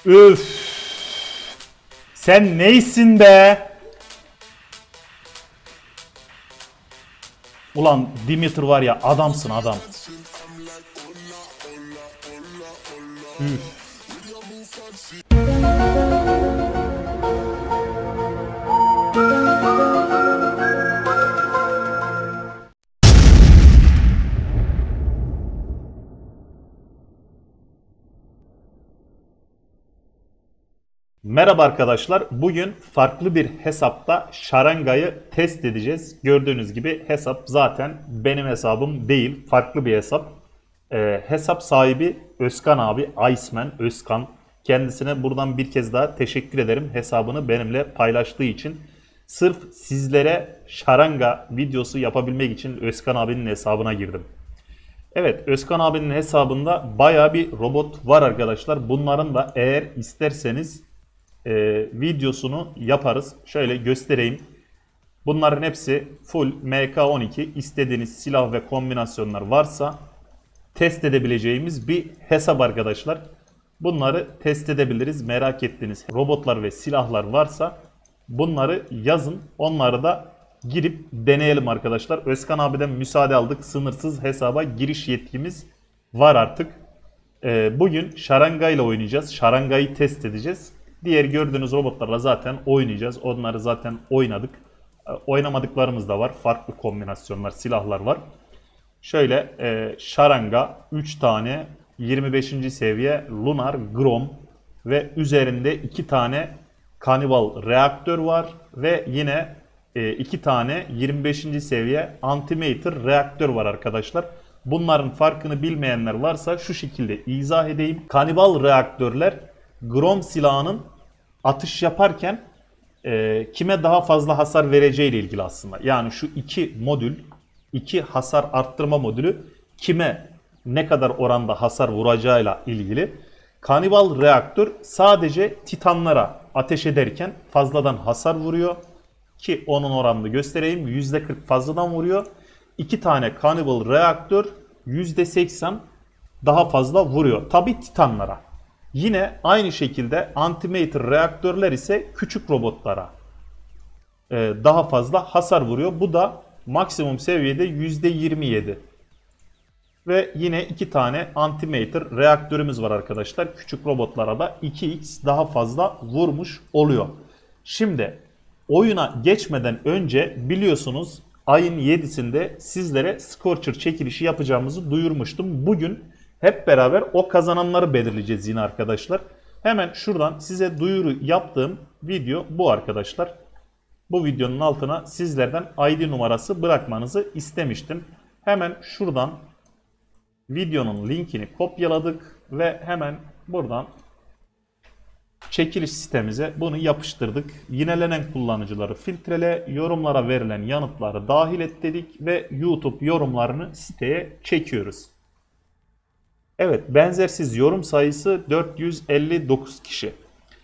Üf. Sen neysin be? Ulan Dimitri var ya, adamsın adam. Üf. Merhaba arkadaşlar. Bugün farklı bir hesapta şarangayı test edeceğiz. Gördüğünüz gibi hesap zaten benim hesabım değil. Farklı bir hesap. Hesap sahibi Özkan abi, Iceman Özkan. Kendisine buradan bir kez daha teşekkür ederim. Hesabını benimle paylaştığı için. Sırf sizlere şaranga videosu yapabilmek için Özkan abinin hesabına girdim. Evet, Özkan abinin hesabında bayağı bir robot var arkadaşlar. Bunların da eğer isterseniz videosunu yaparız. Şöyle göstereyim. Bunların hepsi full MK12. İstediğiniz silah ve kombinasyonlar varsa test edebileceğimiz bir hesap arkadaşlar. Bunları test edebiliriz. Merak ettiğiniz robotlar ve silahlar varsa bunları yazın. Onları da girip deneyelim arkadaşlar. Özkan abiden müsaade aldık. Sınırsız hesaba giriş yetkimiz var artık. Bugün şaranga ile oynayacağız. Şarangayı test edeceğiz. Diğer gördüğünüz robotlarla zaten oynayacağız. Onları zaten oynadık. Oynamadıklarımız da var. Farklı kombinasyonlar, silahlar var. Şöyle şaranga 3 tane 25. seviye Lunar Grom ve üzerinde 2 tane Cannibal reaktör var ve yine 2 tane 25. seviye Antimatter reaktör var arkadaşlar. Bunların farkını bilmeyenler varsa şu şekilde izah edeyim. Cannibal reaktörler Grom silahının atış yaparken kime daha fazla hasar vereceği ile ilgili aslında. Yani şu iki modül, iki hasar arttırma modülü kime ne kadar oranda hasar vuracağıyla ilgili. Cannibal reaktör sadece titanlara ateş ederken fazladan hasar vuruyor. Ki onun oranını göstereyim. %40 fazladan vuruyor. 2 tane Cannibal reaktör %80 daha fazla vuruyor. Tabi titanlara. Yine aynı şekilde Antimatter reaktörler ise küçük robotlara daha fazla hasar vuruyor. Bu da maksimum seviyede %27. Ve yine 2 tane Antimatter reaktörümüz var arkadaşlar. Küçük robotlara da 2x daha fazla vurmuş oluyor. Şimdi oyuna geçmeden önce biliyorsunuz ayın 7'sinde sizlere Scorcher çekilişi yapacağımızı duyurmuştum. Bugün hep beraber o kazananları belirleyeceğiz yine arkadaşlar. Hemen şuradan size duyuru yaptığım video bu arkadaşlar. Bu videonun altına sizlerden ID numarası bırakmanızı istemiştim. Hemen şuradan videonun linkini kopyaladık ve hemen buradan çekiliş sitemize bunu yapıştırdık. Yinelenen kullanıcıları filtrele, yorumlara verilen yanıtları dahil et dedik ve YouTube yorumlarını siteye çekiyoruz. Evet, benzersiz yorum sayısı 459 kişi.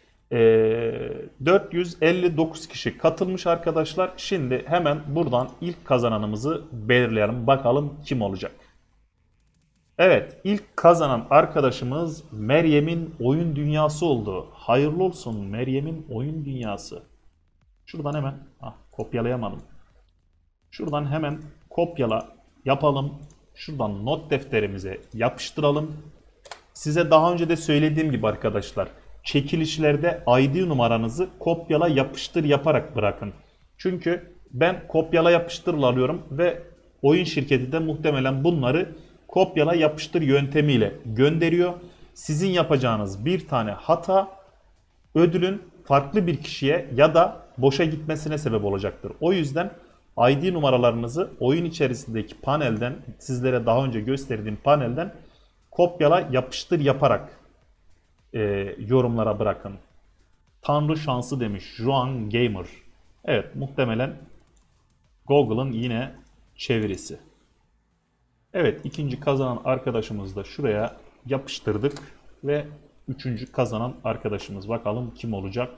459 kişi katılmış arkadaşlar. Şimdi hemen buradan ilk kazananımızı belirleyelim. Bakalım kim olacak. Evet, ilk kazanan arkadaşımız Meryem'in oyun dünyası oldu. Hayırlı olsun Meryem'in oyun dünyası. Şuradan hemen kopyalayamadım. Şuradan hemen kopyala yapalım. Şuradan not defterimize yapıştıralım. Size daha önce de söylediğim gibi arkadaşlar, çekilişlerde ID numaranızı kopyala yapıştır yaparak bırakın. Çünkü ben kopyala yapıştırla alıyorum ve oyun şirketi de muhtemelen bunları kopyala yapıştır yöntemiyle gönderiyor. Sizin yapacağınız bir tane hata ödülün farklı bir kişiye ya da boşa gitmesine sebep olacaktır. O yüzden ID numaralarınızı oyun içerisindeki panelden, sizlere daha önce gösterdiğim panelden kopyala yapıştır yaparak yorumlara bırakın. Tanrı şansı demiş Juan Gamer. Evet, muhtemelen Google'ın yine çevirisi. Evet, ikinci kazanan arkadaşımızı da şuraya yapıştırdık ve üçüncü kazanan arkadaşımız bakalım kim olacak?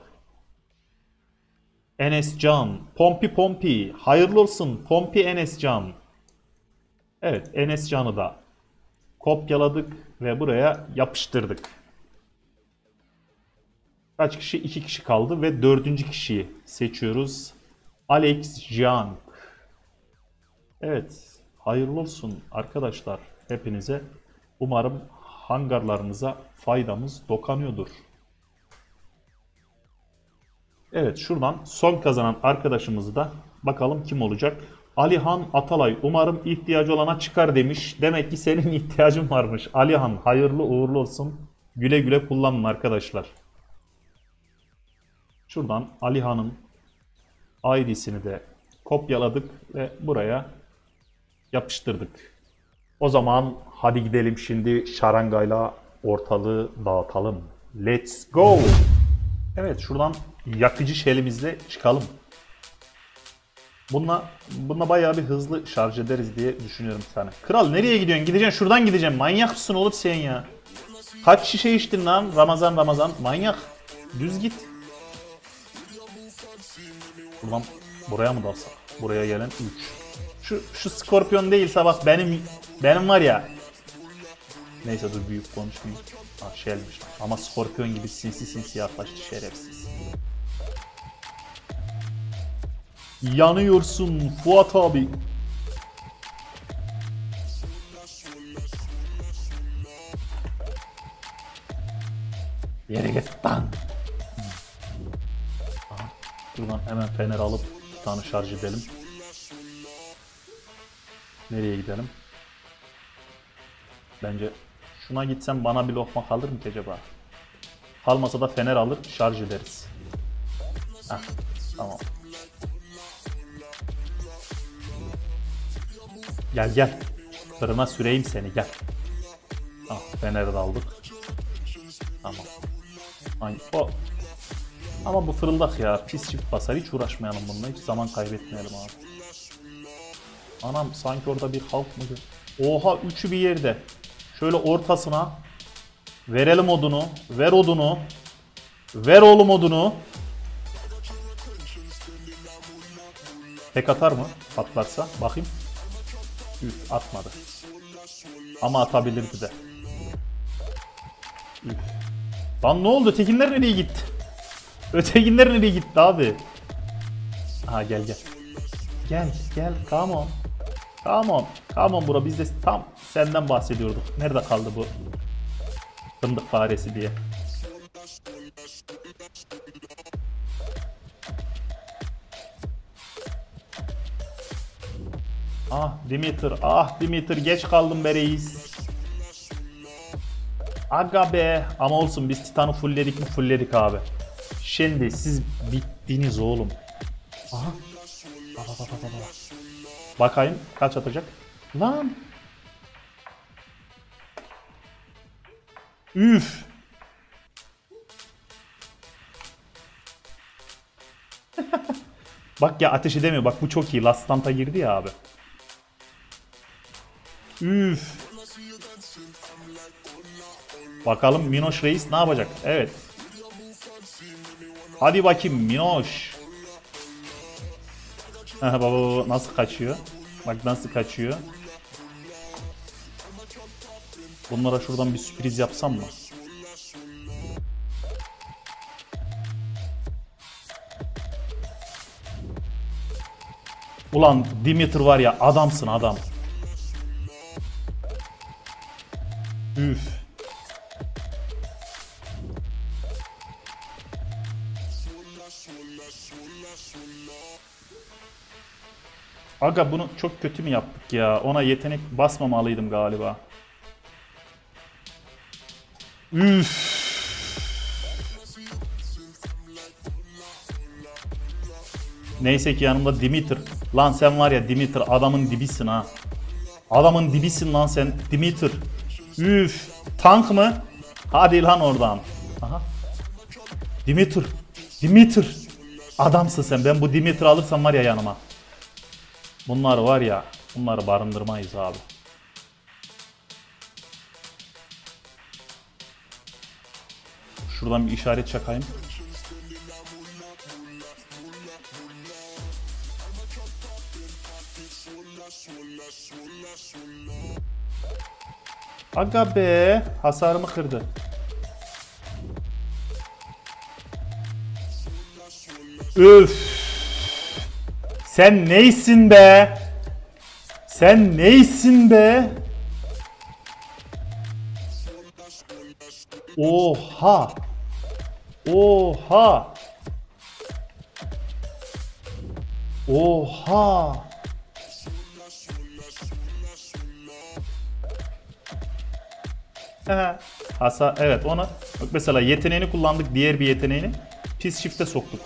Enescan, Pompi, hayırlı olsun Pompi Enescan. Evet, Enescan'ı da kopyaladık ve buraya yapıştırdık. Kaç kişi? 2 kişi kaldı ve 4. kişiyi seçiyoruz. Alex Jiang. Evet, hayırlı olsun arkadaşlar hepinize. Umarım hangarlarınıza faydamız dokanıyordur. Evet, şuradan son kazanan arkadaşımızı da bakalım kim olacak? Alihan Atalay, umarım ihtiyacı olana çıkar demiş. Demek ki senin ihtiyacın varmış. Alihan, hayırlı uğurlu olsun. Güle güle kullanın arkadaşlar. Şuradan Alihan'ın ID'sini de kopyaladık ve buraya yapıştırdık. O zaman hadi gidelim şimdi şarangayla ortalığı dağıtalım. Let's go. Evet, şuradan yakıcı şelimizle çıkalım. Bununla bayağı bir hızlı şarj ederiz diye düşünüyorum bir tane. Kral nereye gidiyorsun? Gideceksin, şuradan gideceğim. Manyak mısın oğlum sen ya? Kaç şişe içtin lan? Ramazan. Manyak. Düz git. Buradan buraya mı dalsak? Buraya gelen 3. Şu Skorpion değilse bak benim var ya. Neyse dur büyük konuşmayayım. Ha şeymiş. Ama Skorpion gibi sinsi yaklaştı şerefsiz. Yanıyorsun Fuat abi. Yere git lan. Buradan hemen fener alıp bir tane şarj edelim. Nereye gidelim? Bence şuna gitsem bana bir lokma kalır mı ki acaba? Kalmasa da fener alır şarj ederiz. Heh, tamam. Gel. Fırına süreyim seni gel. Ah, feneri de aldık. Tamam. O. Ama bu fırıldak ya. Pis çift basar. Hiç uğraşmayalım bununla. Hiç zaman kaybetmeyelim abi. Anam sanki orada bir halk mı? Oha üçü bir yerde. Şöyle ortasına. Verelim odunu. Ver odunu. Ver oğlum odunu. Tek atar mı? Patlarsa. Bakayım. Üf atmadı. Ama atabilirdi de. Üf. Lan ne oldu? Tekinler nereye gitti? Ötekinler nereye gitti abi? Aha gel. Gel. Come on bura. Biz de tam senden bahsediyorduk. Nerede kaldı bu fındık faresi diye. Dimitri geç kaldım be reis. Aga be ama olsun biz Titan'ı fullledik abi. Şimdi siz bittiniz oğlum. Aha. Baba. Bakayım kaç atacak. Lan. Üf. Bak ya ateş edemiyor. Bak bu çok iyi. Last Stant'a girdi ya abi. Üf. Bakalım Minoş Reis ne yapacak? Evet. Hadi bakayım Minoş. Baba nasıl kaçıyor? Bak nasıl kaçıyor. Bunlara şuradan bir sürpriz yapsam mı? Ulan Dimitri var ya adamsın adam. Üf. Aga bunu çok kötü mü yaptık ya? Ona yetenek basmamalıydım galiba. Üf. Neyse ki yanımda Dimitri. Lan sen var ya Dimitri adamın dibisin ha. Adamın dibisin lan sen Dimitri. Üf. Tank mı? Hadi lan oradan. Aha. Dimitri. Adamsın sen. Ben bu Dimitri alırsam var ya yanıma. Bunlar var ya. Bunları barındırmayız abi. Şuradan bir işaret çakayım. Aga be. Hasarımı kırdı. Üf. Sen neysin be? Sen neysin be? Oha. Oha. Oha. Evet ona bak mesela yeteneğini kullandık, diğer bir yeteneğini pis shift'e soktuk.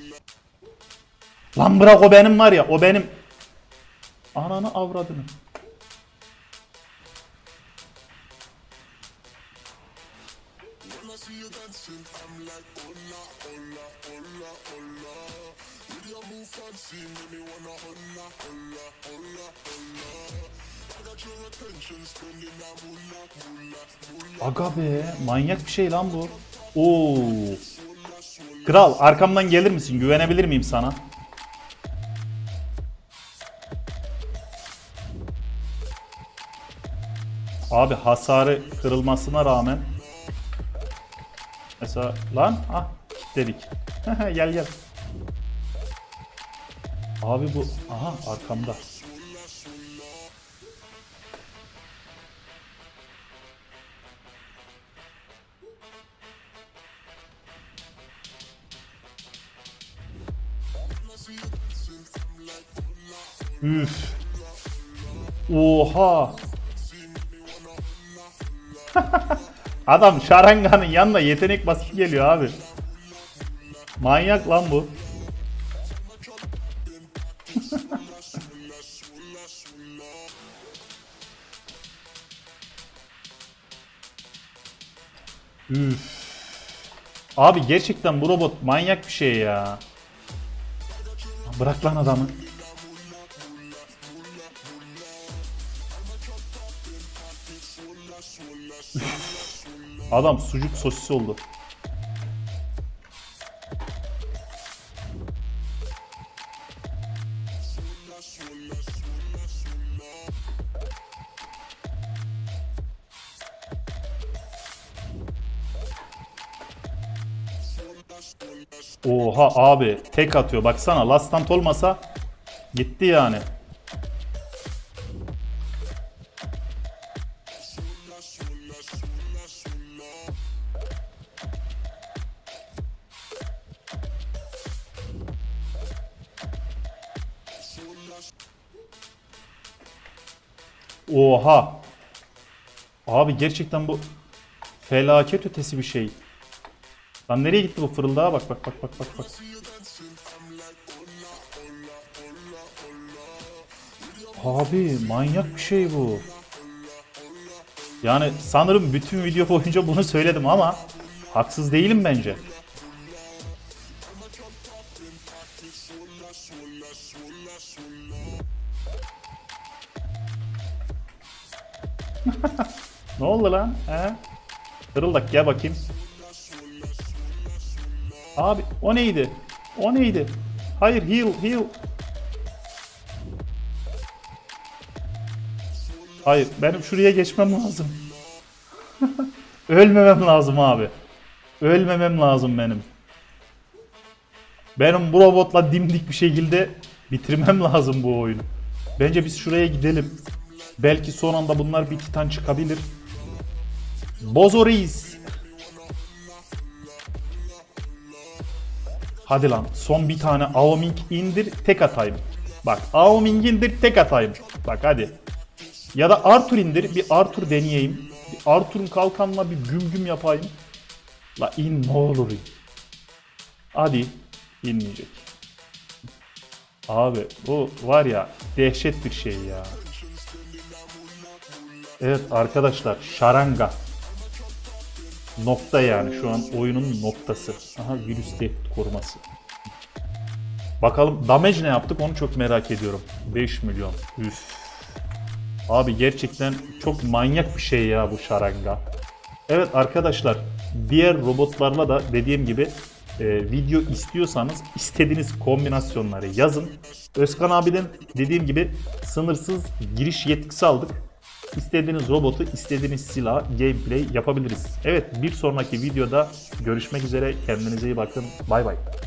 Lan bırak, o benim var ya, o benim. Ananı avradını. Aga be, manyak bir şey lan bu. Oo. Kral, arkamdan gelir misin? Güvenebilir miyim sana? Abi hasarı kırılmasına rağmen mesela lan kilitledik. Gel gel. Abi bu arkamda. Üf. Oha. Adam şaranganın yanına yetenek basıp geliyor abi. Manyak lan bu. Üf. Abi gerçekten bu robot manyak bir şey ya. Bırak lan adamı. Adam sucuk sosis oldu. Oha abi, tek atıyor baksana, lastant olmasa gitti yani. Oha. Abi gerçekten bu felaket ötesi bir şey. Lan nereye gitti bu fırıldağa, bak bak bak bak bak bak. Abi manyak bir şey bu. Yani sanırım bütün video boyunca bunu söyledim ama haksız değilim bence. Ne oldu lan? Kırıldak, gel bakayım. Abi o neydi? O neydi? Hayır, heal. Hayır, benim şuraya geçmem lazım. Ölmemem lazım abi. Ölmemem lazım benim. Benim bu robotla dimdik bir şekilde bitirmem lazım bu oyunu. Bence biz şuraya gidelim. Belki son anda bunlar bir titan çıkabilir. Bozo Reis. Hadi lan, son bir tane Aoming indir, tek atayım. Bak, Aoming indir, tek atayım. Bak hadi. Ya da Arthur indir, bir Arthur deneyeyim. Bir Arthur'un kalkanla bir güm güm yapayım. La in, ne olur. Hadi, inmeyecek. Abi bu var ya, dehşet bir şey ya. Evet arkadaşlar, şaranga. Nokta yani, şu an oyunun noktası. Aha, virüs tehdit koruması. Bakalım damage ne yaptık, onu çok merak ediyorum. 5 milyon. Üf. Abi gerçekten çok manyak bir şey ya bu şaranga. Evet arkadaşlar, diğer robotlarla da dediğim gibi video istiyorsanız istediğiniz kombinasyonları yazın. Özkan abiden dediğim gibi sınırsız giriş yetkisi aldık. İstediğiniz robotu, istediğiniz silah, gameplay yapabiliriz. Evet, bir sonraki videoda görüşmek üzere. Kendinize iyi bakın. Bay bay.